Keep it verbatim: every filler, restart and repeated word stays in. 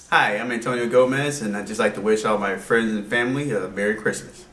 Hi, I'm Antonio Gomez, and I'd just like to wish all my friends and family a Merry Christmas.